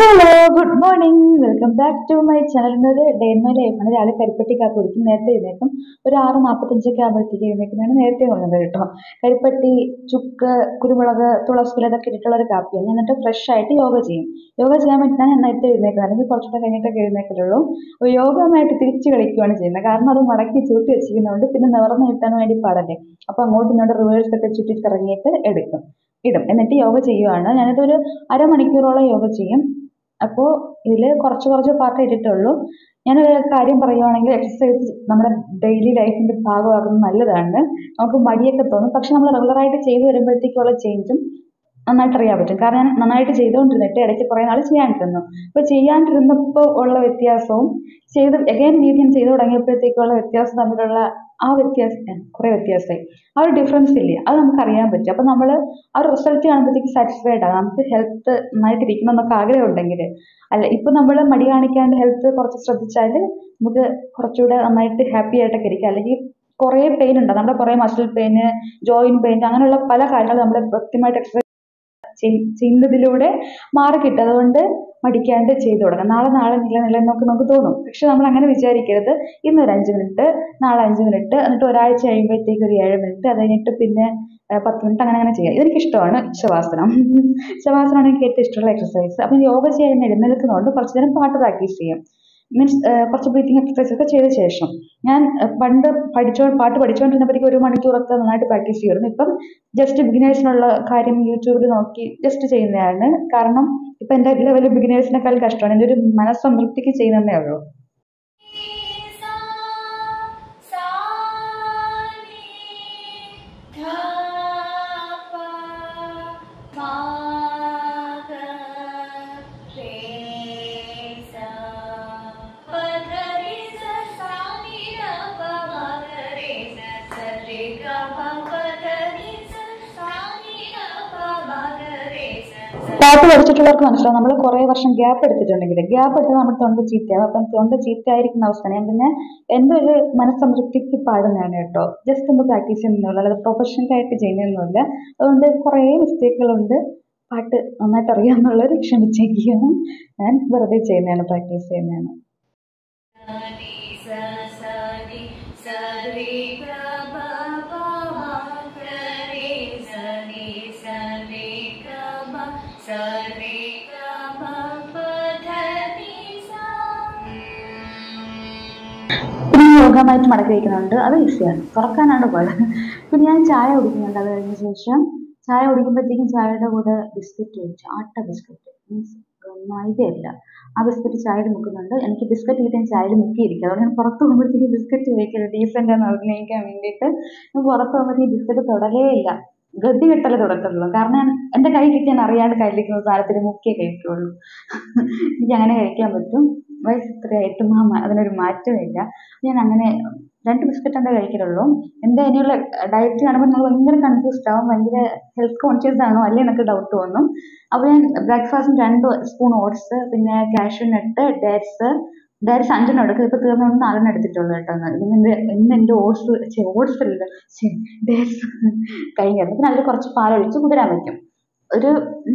Hello good morning welcome back to my channel. ഇന്നൊരു day in my ലൈഫാണ്. രാവിലെ കരിപ്പട്ടി കാപ്പി കുടിക്കും. നേരത്തെ എഴുന്നേക്കും. ഒരു 6:45 ആകുമ്പോഴത്തേക്ക് എഴുന്നേക്കുന്നതാണ് നേരത്തെ പറഞ്ഞത് കേട്ടോ. കരിപ്പട്ടി, ചുക്ക്, കുരുമുളക്, തുളസിയില ഇതൊക്കെ ഇട്ടിട്ടുള്ള ഒരു കാപ്പിയാണ്. എന്നിട്ട് ഫ്രഷ് ആയിട്ട് യോഗ ചെയ്യും. യോഗ ചെയ്യാൻ വേണ്ടിയിട്ടാണ് ഞാൻ നേരത്തെ എഴുന്നേക്കുന്നത്. അല്ലെങ്കിൽ കുറച്ചുകൂടെ കഴിഞ്ഞിട്ടൊക്കെ എഴുന്നേക്കലുള്ളൂ. അപ്പോൾ യോഗമായിട്ട് തിരിച്ച് കളിക്കുകയാണ് ചെയ്യുന്നത്. കാരണം അത് മടക്കി ചുരുട്ടി വെച്ചിരിക്കുന്നതുകൊണ്ട് പിന്നെ നിവർന്ന് കിട്ടാൻ വേണ്ടി പാടല്ലേ. അപ്പോൾ അങ്ങോട്ടും ഇങ്ങോട്ട് റിവേഴ്സ് ഒക്കെ ചുറ്റി കറങ്ങിയിട്ട് ഇടും. എന്നിട്ട് യോഗ ചെയ്യുവാണ്. ഞാനിതൊരു അരമണിക്കൂറോളം യോഗ ചെയ്യും. അപ്പോൾ ഇതിൽ കുറച്ച് കുറച്ച് പാർട്ട് ഇട്ടിട്ടുള്ളൂ. ഞാനൊരു കാര്യം പറയുവാണെങ്കിൽ എക്സസൈസ് നമ്മുടെ ഡെയിലി ലൈഫിന്റെ ഭാഗമാകുന്നത് നല്ലതാണ്. നമുക്ക് മടിയൊക്കെ തോന്നും, പക്ഷെ നമ്മൾ റെഗുലറായിട്ട് ചെയ്തു വരുമ്പോഴത്തേക്കുള്ള ചേഞ്ചും നന്നായിട്ട് അറിയാൻ പറ്റും. കാരണം ഞാൻ നന്നായിട്ട് ചെയ്തുകൊണ്ടിരുന്നിട്ട് ഇടയ്ക്ക് കുറേ നാൾ ചെയ്യാണ്ടിരുന്നു. അപ്പോൾ ചെയ്യാണ്ടിരുന്നപ്പോൾ ഉള്ള വ്യത്യാസവും അഗൈൻ വീണ്ടും ചെയ്തു തുടങ്ങിയപ്പോഴത്തേക്കുള്ള വ്യത്യാസം തമ്മിലുള്ള ആ വ്യത്യാസം കുറേ വ്യത്യാസമായി. ആ ഒരു ഡിഫറൻസ് ഇല്ലേ, അത് നമുക്ക് അറിയാൻ പറ്റും. അപ്പം നമ്മൾ ആ ഒരു റിസൾട്ട് കാണുമ്പോഴത്തേക്ക് സാറ്റിസ്ഫൈഡ് ആണ്. നമുക്ക് ഹെൽത്ത് നന്നായിട്ട് ഇരിക്കണം എന്നൊക്കെ ആഗ്രഹം ഉണ്ടെങ്കിൽ, അല്ല ഇപ്പം നമ്മൾ മടി കാണിക്കാണ്ട് ഹെൽത്ത് കുറച്ച് ശ്രദ്ധിച്ചാൽ നമുക്ക് കുറച്ചുകൂടെ നന്നായിട്ട് ഹാപ്പി ആയിട്ടൊക്കെ ഇരിക്കാം. അല്ലെങ്കിൽ കുറേ പെയിൻ ഉണ്ട്, നമ്മുടെ കുറേ മസിൽ പെയിന്, ജോയിന്റ് പെയിൻ, അങ്ങനെയുള്ള പല കാര്യങ്ങളും നമ്മൾ കൃത്യമായിട്ട് എക്സസൈസ് ചെയ്യുന്നതിലൂടെ മാറിക്കിട്ടും. അതുകൊണ്ട് മടിക്കാണ്ട് ചെയ്തു തുടങ്ങാം. നാളെ നിലനിന്നൊക്കെ നമുക്ക് തോന്നും. പക്ഷെ നമ്മൾ അങ്ങനെ വിചാരിക്കരുത്. ഇന്നൊരു 5 മിനിറ്റ്, നാളെ 5 മിനിറ്റ്, എന്നിട്ട് ഒരാഴ്ച കഴിയുമ്പോഴത്തേക്ക് ഒരു 7 മിനിറ്റ്, അത് കഴിഞ്ഞിട്ട് പിന്നെ 10 മിനിറ്റ്, അങ്ങനെ ചെയ്യാം. ഇതെനിക്കിഷ്ടമാണ് ശവാസനം. ശവാസനമാണ് എനിക്ക് ഏറ്റവും ഇഷ്ടമുള്ള എക്സസൈസ്. അപ്പം യോഗ ചെയ്യാൻ എഴുന്നേൽക്കുന്നതുകൊണ്ട് കുറച്ച് നേരം പാട്ട് പ്രാക്ടീസ് ചെയ്യാം. മീൻസ് കുറച്ച് ബ്രീത്തിങ് എക്സസൈസ് ഒക്കെ ചെയ്ത ശേഷം ഞാൻ പണ്ട് പാട്ട് പഠിച്ചുകൊണ്ടിരുന്നപ്പോഴത്തേക്ക് 1 മണിക്കൂറൊക്കെ നന്നായിട്ട് പ്രാക്ടീസ് ചെയ്യുമായിരുന്നു. ഇപ്പം ജസ്റ്റ് ബിഗിനേഴ്സിനുള്ള കാര്യം യൂട്യൂബിൽ നോക്കി ജസ്റ്റ് ചെയ്യുന്നതാണ്. കാരണം ഇപ്പം എൻ്റെ ലെവൽ ബിഗിനേഴ്സിനേക്കാൾ കഷ്ടമാണ്. എൻ്റെ ഒരു മനസ്സംതൃപ്തിക്ക് ചെയ്യുന്നതേ ഉള്ളൂ. പാട്ട് പഠിച്ചിട്ടുള്ളവർക്ക് മനസ്സിലാവും. നമ്മൾ കുറേ വർഷം ഗ്യാപ്പ് എടുത്തിട്ടുണ്ടെങ്കിൽ നമ്മുടെ തൊണ്ട ചീത്തയാവും. അപ്പം തൊണ്ട ചീത്തയായിരിക്കുന്ന അവസ്ഥയാണ്. ഞാൻ പിന്നെ എൻ്റെ ഒരു മനസ്സംതൃപ്തിക്ക് പാടുന്നതാണ് കേട്ടോ. ജസ്റ്റ് ഒന്ന് പ്രാക്ടീസ് ചെയ്യുന്നതല്ല, അല്ലാതെ പ്രൊഫഷണലായിട്ട് ചെയ്യുന്നതൊന്നുമില്ല. അതുകൊണ്ട് കുറേ മിസ്റ്റേക്കുകളുണ്ട്. പാട്ട് നന്നായിട്ട് അറിയാമെന്നുള്ളവർ ക്ഷമിച്ചേക്കുകയാണ്. ഞാൻ വെറുതെ ചെയ്യുന്നതാണ്, പ്രാക്ടീസ് ചെയ്യുന്നതാണ്. പിന്നെ യോഗമായിട്ട് മടക്കി വയ്ക്കുന്നുണ്ട്. അത് ഈസിയാണ്, തുറക്കാനാണ് പാട്. പിന്നെ ഞാൻ ചായ കുടിക്കുന്നുണ്ട്. അത് കഴിഞ്ഞ ശേഷം ചായ കുടിക്കുമ്പോഴത്തേക്കും ചായയുടെ കൂടെ ബിസ്ക്കറ്റ് കഴിച്ചു. ആട്ട ബിസ്ക്കറ്റ്, മീൻസ് മൈദയല്ല. ആ ബിസ്ക്കറ്റ് ചായയിൽ മുക്കുന്നുണ്ട്. എനിക്ക് ബിസ്ക്കറ്റ് കിട്ടാൻ ചായയിൽ മുക്കിയിരിക്കും. അതുകൊണ്ട് ഞാൻ പുറത്ത് പോകുമ്പോഴത്തേക്ക് ബിസ്ക്കറ്റ് കഴിക്കരുത്, ഡീസൻ്റ് എന്ന് അഭിനയിക്കാൻ വേണ്ടിയിട്ട് ഞാൻ പുറത്ത് പോകുമ്പോഴത്തേക്ക് ബിസ്ക്കറ്റ് തൊടലേ ഇല്ല. ഗതി കെട്ടല് തുടക്കത്തുള്ളൂ. കാരണം എൻ്റെ കൈ കിട്ടിയാൽ അറിയാണ്ട് കയ്യിലിരിക്കുന്ന സാധനത്തിന് മുക്കിയേ കഴിക്കുള്ളൂ. എനിക്ക് അങ്ങനെ കഴിക്കാൻ പറ്റും. വയസ്സ് ഇത്രയായിട്ടും അതിനൊരു മാറ്റമില്ല. ഞാൻ അങ്ങനെ 2 ബിസ്ക്കറ്റ് എന്താ കഴിക്കലുള്ളൂ. എൻ്റെ ഇനിയുള്ള ഡയറ്റ് കാണുമ്പോൾ നമ്മൾ ഭയങ്കര കൺഫ്യൂസ്ഡ് ആവും. ഭയങ്കര ഹെൽത്ത് കോൺഷ്യസ് ആണോ അല്ലേ എന്നൊക്കെ ഡൗട്ട് തോന്നും. അപ്പോൾ ഞാൻ ബ്രേക്ക്ഫാസ്റ്റിന് 2 സ്പൂൺ ഓട്സ്, പിന്നെ കാഷ്യൂ നട്ട്, ഡേറ്റ്സ് 5 എടുക്കും. ഇപ്പോൾ തീർന്നുകൊണ്ട് 4 എടുത്തിട്ടുള്ളൂ കേട്ടോ. ഇന്ന് എൻ്റെ ഓട്സ് അല്ല, ഡേറ്റ്സ് കഴിഞ്ഞായിരുന്നു. പിന്നെ അതിൽ കുറച്ച് പാലൊഴിച്ച് കുതിരാൻ വയ്ക്കും. ഒരു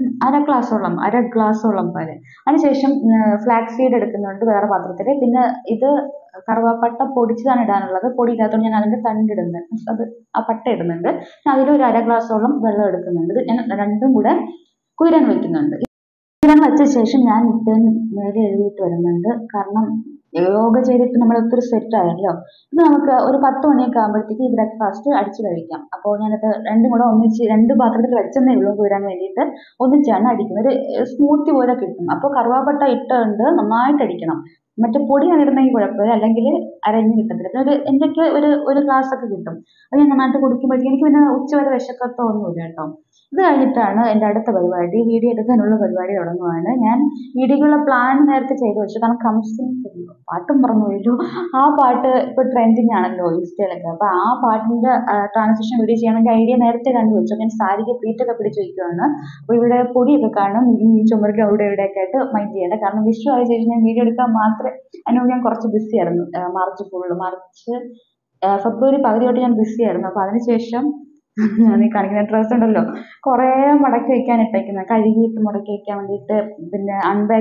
അര ഗ്ലാസോളം പാല്. അതിനുശേഷം ഫ്ലാക്സ് സീഡ് എടുക്കുന്നുണ്ട് വേറെ പാത്രത്തിൽ. പിന്നെ ഇത് കറുവാപ്പട്ട പൊടിച്ചതാണ് ഇടാനുള്ളത്. പൊടി ഇല്ലാത്തതുകൊണ്ട് ഞാൻ അതിൻ്റെ തണ്ടിടുന്നുണ്ട്, അത് ആ പട്ട ഇടുന്നുണ്ട്. അതിലൊരു അര ഗ്ലാസോളം വെള്ളം എടുക്കുന്നുണ്ട്. ഇത് ഞാൻ രണ്ടും കൂടെ കുതിരാൻ വയ്ക്കുന്നുണ്ട്. കുതിരാൻ വെച്ച ശേഷം ഞാൻ മേലെ എഴുതിയിട്ട് വരുന്നുണ്ട്. കാരണം യോഗ ചെയ്തിട്ട് നമ്മൾ ഒത്തിരി സെറ്റ് ആയല്ലോ. ഇത് നമുക്ക് ഒരു 10 മണിയൊക്കെ ആകുമ്പോഴത്തേക്ക് ഈ ബ്രേക്ക്ഫാസ്റ്റ് അടിച്ച് കഴിക്കാം. അപ്പോൾ ഞാനത് രണ്ടും കൂടെ ഒന്നിച്ച് 2 പാത്രത്തിൽ വെച്ചെന്നേ ഉള്ളൂ. കുതിരാൻ വേണ്ടിയിട്ട് ഒന്നിച്ചാണ് അടിക്കുന്നത്. ഒരു സ്മൂത്തി പോലെ കിട്ടും. അപ്പോൾ കറുവാപ്പട്ട ഇട്ടുണ്ട് നന്നായിട്ട് അടിക്കണം. മറ്റേ പൊടിയാണ് ഇടുന്നെങ്കിൽ കുഴപ്പമില്ല, അല്ലെങ്കിൽ അരഞ്ഞ് കിട്ടത്തില്ല. പിന്നെ എന്തൊക്കെ ഒരു ഗ്ലാസ് ഒക്കെ കിട്ടും. അത് ഞാൻ നന്നായിട്ട് കുടിക്കുമ്പോഴത്തേക്ക് എനിക്ക് പിന്നെ ഉച്ചവരെ വിശക്കത്തൊന്നുമില്ല കേട്ടോ. ഇത് കഴിഞ്ഞിട്ടാണ് എൻ്റെ അടുത്ത പരിപാടി, വീഡിയോ എടുക്കാനുള്ള പരിപാടി തുടങ്ങുവാണ്. ഞാൻ വീഡിയോക്കുള്ള പ്ലാൻ നേരത്തെ ചെയ്തു വെച്ചു. കാരണം കംസിങ് പാട്ടും പറഞ്ഞു പോയല്ലോ. ആ പാട്ട് ഇപ്പോൾ ട്രെൻഡിങ് ആണല്ലോ ഇൻസ്റ്റയിലൊക്കെ. അപ്പോൾ ആ പാട്ടിൻ്റെ ട്രാൻസിഷൻ വീഡിയോ ചെയ്യണമെങ്കിൽ ഐഡിയ നേരത്തെ കണ്ടുവച്ചു. ഞാൻ സാരിക്ക് പ്ലീറ്റൊക്കെ പിടിച്ച് വയ്ക്കുവാണ്. അപ്പോൾ ഇവിടെ പൊടിയൊക്കെ കാണും, ചുമരിൽ അവിടെ ഇവിടെയൊക്കെ ആയിട്ട് മൈൻഡ് ചെയ്യേണ്ട. കാരണം വിഷു ആയ ശേഷം ഞാൻ വീഡിയോ എടുക്കാൻ മാത്രമേ അതിനുമുമ്പ് ഞാൻ കുറച്ച് ബിസി ആയിരുന്നു. മാർച്ച് ഫെബ്രുവരി പകുതി തൊട്ട് ഞാൻ ബിസി ആയിരുന്നു. അപ്പോൾ അതിനുശേഷം ഞാൻ ഈ കാണിക്കുന്ന ഡ്രസ്സ് ഉണ്ടല്ലോ കുറേ മടക്കി വെക്കാൻ ഇട്ടേക്കുന്നത്, കഴുകിയിട്ട് മടക്കി വെക്കാൻ വേണ്ടിയിട്ട്, പിന്നെ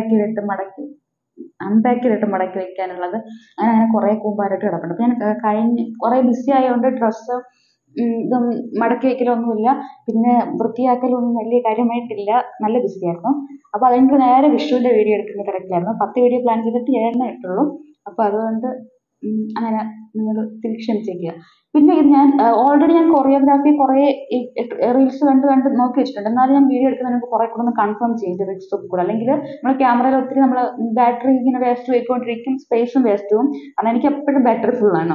അൺപാക്ക് ചെയ്തിട്ട് മടക്കി വെക്കാനുള്ളത്, അങ്ങനെ അങ്ങനെ കുറേ കൂമ്പാരമായിട്ട് കിടപ്പുണ്ട്. അപ്പം ഞാൻ കഴിഞ്ഞ് കുറേ ബിസി ആയതുകൊണ്ട് ഡ്രസ്സ് ഇതൊന്നും മടക്കി വെക്കലൊന്നുമില്ല, പിന്നെ വൃത്തിയാക്കലൊന്നും വലിയ കാര്യമായിട്ടില്ല, നല്ല ബിസി ആയിരുന്നു. അപ്പോൾ അതുകൊണ്ട് നേരെ വിഷുവിൻ്റെ വീഡിയോ എടുക്കുന്ന തിരക്കിലായിരുന്നു. 10 വീഡിയോ പ്ലാൻ ചെയ്തിട്ട് 7 ഇട്ടുള്ളൂ. അപ്പോൾ അതുകൊണ്ട് അങ്ങനെ നിങ്ങൾ ക്ഷമിച്ചേക്കുക. പിന്നെ ഇത് ഞാൻ ഓൾറെഡി ഞാൻ കൊറിയോഗ്രാഫി കുറേ റീൽസ് കണ്ട് കണ്ട് നോക്കി വെച്ചിട്ടുണ്ട്. എന്നാലും ഞാൻ വീഡിയോ എടുക്കുന്നതിന് മുമ്പ് കുറേ കൂടെ ഒന്ന് കൺഫേം ചെയ്ത് റിക്സ് കൂടെ, അല്ലെങ്കിൽ നമ്മൾ ക്യാമറയിൽ ഒത്തിരി നമ്മൾ ബാറ്ററി ഇങ്ങനെ വേസ്റ്റ് പോയിക്കൊണ്ടിരിക്കും, സ്പേസും വേസ്റ്റ് പോകും. കാരണം എനിക്ക് എപ്പോഴും ബാറ്ററി ഫുള്ളാണ്,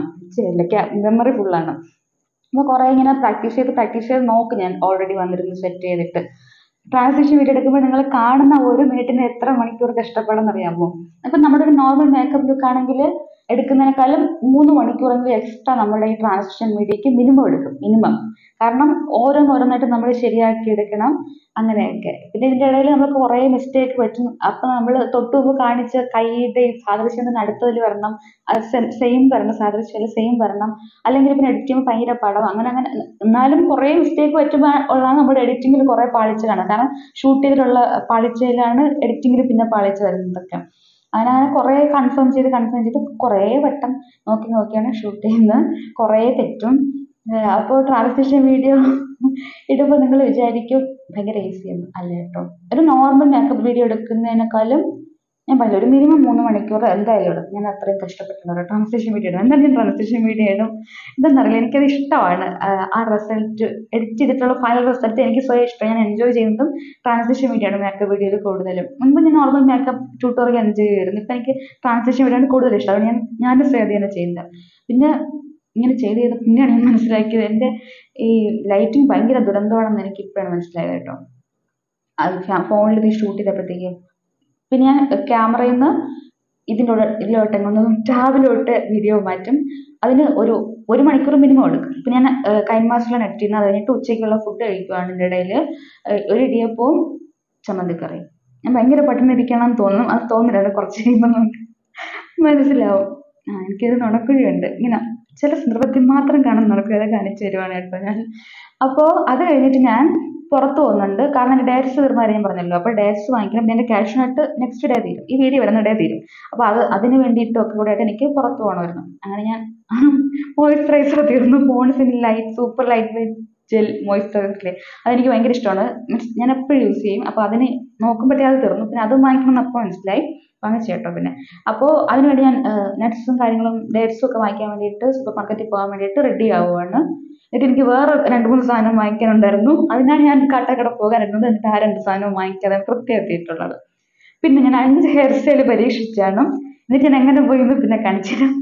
മെമ്മറി ഫുള്ളാണ്. അപ്പോൾ കുറേ ഇങ്ങനെ പ്രാക്ടീസ് ചെയ്ത് നോക്കും ഞാൻ ഓൾറെഡി വന്നിരുന്ന് സെറ്റ് ചെയ്തിട്ട്. ട്രാൻസിഷൻ വീഡിയോ എടുക്കുമ്പോൾ നിങ്ങൾ കാണുന്ന 1 മിനിറ്റിന് എത്ര മണിക്കൂർ കഷ്ടപ്പാടെന്ന് അറിയാമോ? അപ്പം നമ്മുടെ ഒരു നോർമൽ മേക്കപ്പ് ലുക്ക് ആണെങ്കിൽ എടുക്കുന്നതിനേക്കാളും 3 മണിക്കൂറെങ്കിലും എക്സ്ട്രാ നമ്മുടെ ഈ ട്രാൻസിഷൻ വീഡിയോയ്ക്ക് മിനിമം എടുക്കും, മിനിമം. കാരണം ഓരോന്നോരോന്നായിട്ട് നമ്മൾ ശരിയാക്കി എടുക്കണം, അങ്ങനെയൊക്കെ. പിന്നെ ഇതിൻ്റെ ഇടയിൽ നമ്മൾ കുറേ മിസ്റ്റേക്ക് പറ്റും. അപ്പം നമ്മൾ തൊട്ട് മുമ്പ് കാണിച്ച കൈയുടെ സാദൃശ്യം അടുത്തതിൽ വരണം, അത് സെയിം വരണം, സാദൃശ്യം സെയിം വരണം, അല്ലെങ്കിൽ പിന്നെ എഡിറ്റ് ചെയ്യുമ്പോൾ ഭയങ്കര പടം, അങ്ങനെ അങ്ങനെ. എന്നാലും കുറേ മിസ്റ്റേക്ക് പറ്റുമ്പോൾ ഉള്ളതാണ് നമ്മുടെ എഡിറ്റിങ്ങിൽ കുറേ പാളിച്ച കാണുന്നത്. കാരണം ഷൂട്ട് ചെയ്തിട്ടുള്ള പാളിച്ചയിലാണ് എഡിറ്റിങ്ങിൽ പിന്നെ പാളിച്ച വരുന്നതൊക്കെ. അങ്ങനെ അങ്ങനെ കുറേ കൺഫേം ചെയ്ത് കുറേ വട്ടം നോക്കിയാണ് ഷൂട്ട് ചെയ്യുന്നത്, കുറേ തെറ്റും. അപ്പോൾ ട്രാൻസിഷൻ വീഡിയോ ഇടുമ്പോൾ നിങ്ങൾ വിചാരിക്കും ഭയങ്കര ഈസിയെന്ന്. അല്ല കേട്ടോ, ഒരു നോർമൽ മേക്കപ്പ് വീഡിയോ എടുക്കുന്നതിനേക്കാളും ഞാൻ പറഞ്ഞില്ല, ഒരു മിനിമം 3 മണിക്കൂർ എന്തായാലും ഇടും. ഞാൻ അത്രയും കഷ്ടപ്പെട്ടിട്ടുണ്ട് ട്രാൻസിഷൻ വീഡിയോ ഇടും. എന്തായാലും ഞാൻ ട്രാൻസിഷൻ വീഡിയോ ഇടും. എന്താണെന്നറിയില്ല, എനിക്കത് ഇഷ്ടമാണ്. ആ റിസൾട്ട്, എഡിറ്റ് ചെയ്തിട്ടുള്ള ഫൈനൽ റിസൾട്ട് എനിക്ക് സ്വയം ഇഷ്ടം. ഞാൻ എൻജോയ് ചെയ്യുന്നതും ട്രാൻസിഷൻ വീഡിയോ ആണ്, മേക്കപ്പ് വീഡിയോയിൽ കൂടുതലും. മുൻപ് ഞാൻ നോർമൽ മേക്കപ്പ് ട്യൂട്ടോറിയൽ എൻജോയ് ചെയ്യുമായിരുന്നു. ഇപ്പം എനിക്ക് ട്രാൻസിഷൻ വീഡിയോ ആണ് കൂടുതൽ ഇഷ്ടം. അതുകൊണ്ട് ഞാനും സ്വയം തന്നെ ചെയ്യുന്നത്. പിന്നെ ഇങ്ങനെ ചെയ്ത് പിന്നെയാണ് ഞാൻ മനസ്സിലാക്കിയത് എൻ്റെ ഈ ലൈറ്റിങ് ഭയങ്കര ദുരന്തമാണെന്ന് എനിക്ക് ഇപ്പോഴാണ് മനസ്സിലായത് കേട്ടോ. അത് ഫോണിൽ ഇത് ഷൂട്ട് ചെയ്തപ്പോഴത്തേക്കും പിന്നെ ഞാൻ ക്യാമറയിൽ നിന്ന് ഇതിലോട്ട് എങ്ങൊന്ന് ടാബിലോട്ട് വീഡിയോ മാറ്റും. അതിന് ഒരു മണിക്കൂർ മിനിമം എടുക്കും. ഇപ്പം ഞാൻ കൈൻ മാസ്റ്ററിലാണ് എഡിറ്റ് ചെയ്യുന്നത്. അത് കഴിഞ്ഞിട്ട് ഉച്ചയ്ക്കുള്ള ഫുഡ് കഴിക്കുവാണ്. ഇതിൻ്റെ ഇടയിൽ ഒരു ഇടിയപ്പവും ചമ്മന്തിക്കറിയും. ഞാൻ ഭയങ്കര പട്ടിണി ഇരിക്കണം തോന്നും, അത് തോന്നില്ല, അത് കുറച്ച് കഴിയുമ്പോൾ നമുക്ക് മനസ്സിലാവും. എനിക്കൊരു നുണക്കുഴിയുണ്ട്, ഇങ്ങനെ ചില സന്ദർഭത്തിൽ മാത്രം കാണുന്ന നുണക്കുഴി കാണിച്ചു തരുവാണ് കേട്ടോ ഞാൻ. അപ്പോൾ അത് കഴിഞ്ഞിട്ട് ഞാൻ പുറത്ത് പോകുന്നുണ്ട്. കാരണം എൻ്റെ ഡേറ്റ്സ് തീർന്ന കാര്യം ഞാൻ പറഞ്ഞല്ലോ. അപ്പോൾ ഡേറ്റ്സ് വാങ്ങിക്കണം. എൻ്റെ ക്യാഷ് നട്ട് നെക്സ്റ്റ് ഡേ തീരും, ഈ വീഡിയോ വരുന്ന ഡേ തീരും. അപ്പോൾ അതിന് വേണ്ടിയിട്ടൊക്കെ കൂടെ ആയിട്ട് എനിക്ക് പുറത്ത് പോകണമായിരുന്നു. അങ്ങനെ ഞാൻ മോയ്സ്ചറൈസർ തീർന്നു, പോൺസിൻ്റെ സൂപ്പർ ലൈറ്റ് വെയിറ്റ് ജെൽ മോയ്സ്ചറൈസറില്ലേ, അതെനിക്ക് ഭയങ്കര ഇഷ്ടമാണ്. മീൻസ് ഞാൻ എപ്പോഴും യൂസ് ചെയ്യും. അപ്പോൾ അതിന് നോക്കുമ്പോഴത്തേ അത് തീർന്നു. പിന്നെ അത് വാങ്ങിക്കണം അപ്പോൾ മനസ്സിലായി, വാങ്ങിച്ചു കേട്ടോ. പിന്നെ അപ്പോൾ അതിനുവേണ്ടി ഞാൻ നട്ട്സും കാര്യങ്ങളും ഡേറ്റ്സും ഒക്കെ വാങ്ങിക്കാൻ വേണ്ടിയിട്ട് സൂപ്പർ മാർക്കറ്റിൽ പോകാൻ വേണ്ടിയിട്ട് റെഡി ആവുകയാണ്. എന്നിട്ട് എനിക്ക് വേറെ 2-3 സാധനം വാങ്ങിക്കാനുണ്ടായിരുന്നു. അതിനാണ് ഞാൻ കാട്ടാക്കട പോകാനിരുന്നത്. എന്നിട്ട് ആ 2 സാധനവും വാങ്ങിക്കാതെ കൃത്യം എത്തിയിട്ടുള്ളത്. പിന്നെ ഞാൻ 5 ഹെയർ സ്റ്റൈൽ പരീക്ഷിച്ചാണ്. എന്നിട്ട് ഞാൻ എങ്ങനെ പോയി എന്ന് പിന്നെ കാണിച്ചു തരാം.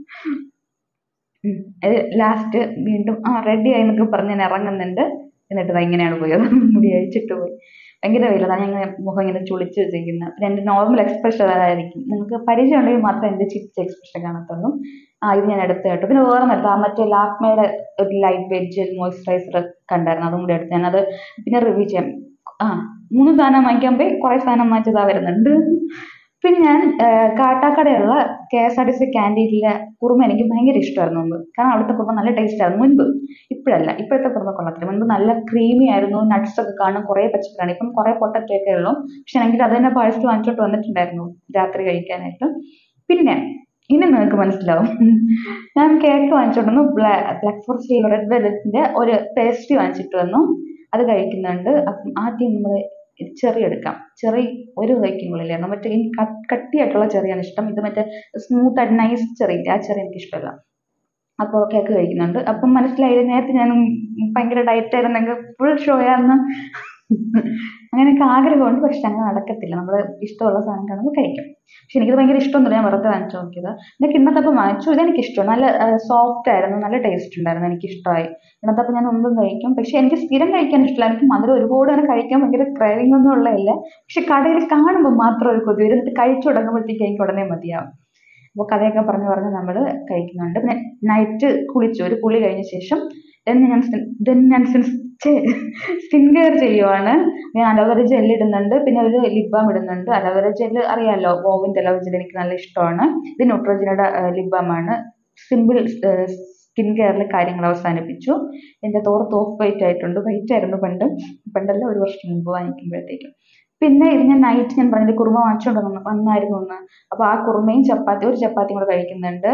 ലാസ്റ്റ് വീണ്ടും റെഡി ആയി എന്നൊക്കെ പറഞ്ഞ് ഞാൻ ഇറങ്ങുന്നുണ്ട്. എന്നിട്ട് ഇങ്ങനെയാണ് പോയത്, മുടി അഴിച്ചിട്ട് പോയി. ഭയങ്കര വെയിലാണ്, ഞാൻ ഇങ്ങനെ മുഖം ഇങ്ങനെ ചുളിച്ച് വെച്ചിരിക്കുന്നത്. പിന്നെ എൻ്റെ നോർമൽ എക്സ്പ്രഷൻ അതായിരിക്കും. നിങ്ങൾക്ക് പരിചയം ഉണ്ടെങ്കിൽ മാത്രമേ എൻ്റെ ചിരിച്ച എക്സ്പ്രഷൻ കാണത്തുള്ളൂ. ഇത് ഞാൻ എടുത്ത് കേട്ടോ. പിന്നെ വേറെ നിർത്താം, മറ്റേ ലാക്മേയുടെ ഒരു ലൈറ്റ് വെയിറ്റ് ജെൽ മോയ്സ്ചറൈസർ കണ്ടായിരുന്നു, അതും കൂടി എടുത്ത് ഞാനത് പിന്നെ റിവ്യൂ ചെയ്യാം. 3 സാധനം വാങ്ങിക്കാൻ പോയി കുറേ സാധനം വാങ്ങിച്ചതാ വരുന്നുണ്ട്. പിന്നെ ഞാൻ കാട്ടാക്കടയുള്ള KSRTC ക്യാൻറ്റീനിലെ കുറുമ എനിക്ക് ഭയങ്കര ഇഷ്ടമായിരുന്നു മുമ്പ്. കാരണം അവിടുത്തെ കുറുമ നല്ല ടേസ്റ്റ് ആയിരുന്നു മുൻപ്, ഇപ്പോഴല്ല. ഇപ്പോഴത്തെ കുറുമ കൊള്ളത്തില്ല. മുൻപ് നല്ല ക്രീമി ആയിരുന്നു, നട്ട്സ് ഒക്കെ കാണും, കുറേ പച്ചക്കറിയാണ്. ഇപ്പം കുറേ പൊട്ടറ്റൊക്കെ ഉള്ളൂ. പക്ഷെ എനിക്ക് അത് തന്നെ പാഴ്സൽ വാങ്ങിച്ചോട്ട് വന്നിട്ടുണ്ടായിരുന്നു രാത്രി കഴിക്കാനായിട്ട്. പിന്നെ ഇനി നിങ്ങൾക്ക് മനസ്സിലാവും, ഞാൻ കേക്ക് വാങ്ങിച്ചോണ്ട് വന്നു. ബ്ലാക്ക് ഫോറസ്റ്റ് റെഡ് വെൽവെറ്റിൻ്റെ ഒരു പേസ്ട്രി വാങ്ങിച്ചിട്ട് വന്നു, അത് കഴിക്കുന്നുണ്ട്. അപ്പം ആദ്യം നമ്മൾ ചെറി എടുക്കാം. ചെറി ഒരു കഴിക്കുമ്പോഴില്ലേ, മറ്റേ എനിക്ക് കട്ടിയായിട്ടുള്ള ചെറിയാണ് ഇഷ്ടം. ഇത് മറ്റേ സ്മൂത്ത് ആയിട്ട് നൈസ് ചെറി, ആ ചെറി എനിക്ക് ഇഷ്ടമല്ല. അപ്പോൾ കേക്ക് കഴിക്കുന്നുണ്ട്. അപ്പം മനസ്സിലായില്ല, നേരത്തെ ഞാൻ ഭയങ്കര ഡയറ്റ് ആയിരുന്നെങ്കിൽ ഫുൾ ഷോയാന്ന്. അങ്ങനെയൊക്കെ ആഗ്രഹമുണ്ട്, പക്ഷെ അങ്ങനെ നടക്കത്തില്ല. നമ്മൾ ഇഷ്ടമുള്ള സാധനം കാണുമ്പോൾ കഴിക്കും. പക്ഷെ എനിക്കത് ഭയങ്കര ഇഷ്ടമൊന്നുമില്ല, ഞാൻ വെറുതെ വാങ്ങിച്ചു നോക്കിയത്. എനിക്ക് ഇന്നത്തപ്പം വാങ്ങിച്ചു, ഇതെനിക്ക് ഇഷ്ടമാണ്. നല്ല സോഫ്റ്റ് ആയിരുന്നു, നല്ല ടേസ്റ്റ് ഉണ്ടായിരുന്നു, എനിക്കിഷ്ടമായി. ഇന്നത്തപ്പം ഞാൻ മുമ്പും കഴിക്കും. പക്ഷെ എനിക്ക് സ്ഥിരം കഴിക്കാൻ ഇഷ്ടമില്ല. എനിക്ക് മധുരം ഒരുപാട് അങ്ങനെ കഴിക്കാൻ ഭയങ്കര ക്രേവിംഗ് ഒന്നും ഉള്ളതല്ല. പക്ഷെ കടയിൽ കാണുമ്പോൾ മാത്രം ഒരു കൊതി വരും. എന്നിട്ട് കഴിച്ചു തുടങ്ങുമ്പോഴത്തേക്ക് എനിക്ക് ഉടനെ മതിയാവും. അപ്പോൾ കഥയൊക്കെ പറഞ്ഞ് നമ്മൾ കഴിക്കുന്നുണ്ട്. പിന്നെ നൈറ്റ് കുളിച്ചു, ഒരു കുളി കഴിഞ്ഞ ശേഷം ഞാൻ സ്കിൻ കെയർ ചെയ്യുവാണ്. ഞാൻ അലോവേര ജെൽ ഇടുന്നുണ്ട്, പിന്നെ ഒരു ലിപ് ബാം ഇടുന്നുണ്ട്. അലോവേര ജെൽ അറിയാമല്ലോ, വോവിൻ്റെ അലോവേര ജെൽ എനിക്ക് നല്ല ഇഷ്ടമാണ്. ഇത് ന്യൂട്രോജനയുടെ ലിപ് ബാം ആണ്. സിമ്പിൾ സ്കിൻ കെയറിലെ കാര്യങ്ങൾ അവസാനിപ്പിച്ചു. എൻ്റെ തോർത്ത് ഓഫ് വൈറ്റ് ആയിട്ടുണ്ട്. വൈറ്റ് ആയിരുന്നു പണ്ടല്ല, ഒരു വർഷം മുമ്പ് വാങ്ങിക്കുമ്പോഴത്തേക്കും. പിന്നെ ഇത് ഞാൻ നൈറ്റ് ഞാൻ പറഞ്ഞില്ലേ കുറുമ വാങ്ങിച്ചുകൊണ്ട് വന്നായിരുന്നു ഒന്ന്. അപ്പോൾ ആ കുറുമയും ഒരു ചപ്പാത്തിയും കൂടെ കഴിക്കുന്നുണ്ട്.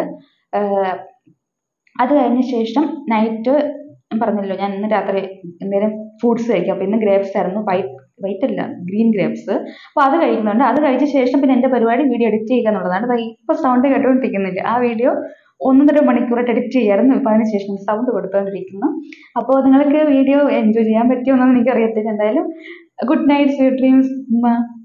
അത് കഴിഞ്ഞ ശേഷം നൈറ്റ് പറഞ്ഞല്ലോ ഞാൻ ഇന്ന് രാത്രി എന്തെങ്കിലും ഫ്രൂട്ട്സ് കഴിക്കാം. അപ്പോൾ ഇന്ന് ഗ്രേപ്സ് ആയിരുന്നു, വൈറ്റ് അല്ല ഗ്രീൻ ഗ്രേപ്സ്. അപ്പോൾ അത് കഴിക്കുന്നുണ്ട്. അത് കഴിച്ച ശേഷം പിന്നെ എൻ്റെ പരിപാടി വീഡിയോ എഡിറ്റ് ചെയ്യുക എന്നുള്ളതാണ്. ഇപ്പോൾ സൗണ്ട് കേട്ടുകൊണ്ടിരിക്കുന്നില്ല, ആ വീഡിയോ 1.5 മണിക്കൂറായിട്ട് എഡിറ്റ് ചെയ്യായിരുന്നു. ഇപ്പോൾ അതിന് ശേഷം സൗണ്ട് കൊടുത്തുകൊണ്ടിരിക്കുന്നു. അപ്പോൾ നിങ്ങൾക്ക് വീഡിയോ എൻജോയ് ചെയ്യാൻ പറ്റുമോ എന്നൊന്നും എനിക്കറിയത്തില്ല. എന്തായാലും ഗുഡ് നൈറ്റ്, സ്വീറ്റ് ഡ്രീംസ്.